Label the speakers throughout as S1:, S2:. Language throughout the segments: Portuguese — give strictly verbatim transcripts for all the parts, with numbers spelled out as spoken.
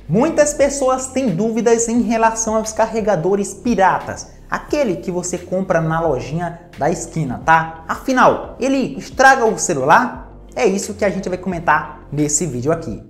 S1: Muitas pessoas têm dúvidas em relação aos carregadores piratas, aquele que você compra na lojinha da esquina, tá? Afinal, ele estraga o celular? É isso que a gente vai comentar nesse vídeo aqui.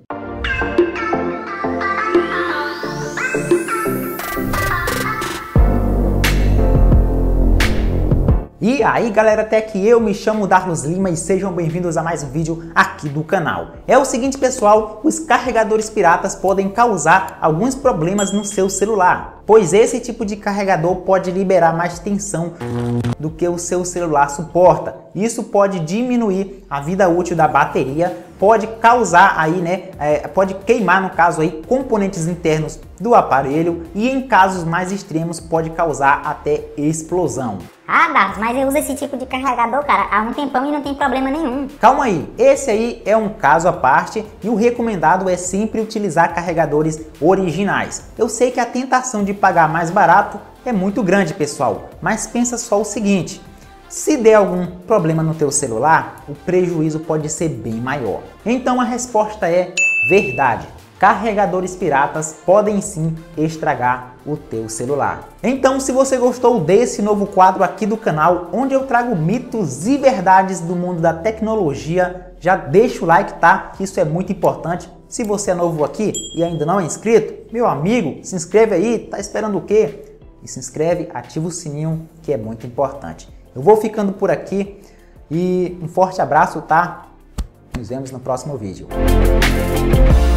S1: E aí galera, até que eu me chamo Darlos Lima e sejam bem-vindos a mais um vídeo aqui do canal. É o seguinte pessoal, os carregadores piratas podem causar alguns problemas no seu celular, pois esse tipo de carregador pode liberar mais tensão do que o seu celular suporta. Isso pode diminuir a vida útil da bateria, pode causar aí, né, é, pode queimar no caso aí componentes internos do aparelho e em casos mais extremos pode causar até explosão.
S2: Ah, Darlos, mas eu uso esse tipo de carregador, cara, há um tempão e não tem problema nenhum.
S1: Calma aí, esse aí é um caso à parte e o recomendado é sempre utilizar carregadores originais. Eu sei que a tentação de pagar mais barato é muito grande, pessoal, mas pensa só o seguinte: se der algum problema no teu celular, o prejuízo pode ser bem maior. Então a resposta é verdade. Carregadores piratas podem sim estragar o teu celular. Então, se você gostou desse novo quadro aqui do canal, onde eu trago mitos e verdades do mundo da tecnologia, já deixa o like, tá? Que isso é muito importante. Se você é novo aqui e ainda não é inscrito, meu amigo, se inscreve aí, tá esperando o quê? E se inscreve, ativa o sininho, que é muito importante. Eu vou ficando por aqui e um forte abraço, tá? Nos vemos no próximo vídeo.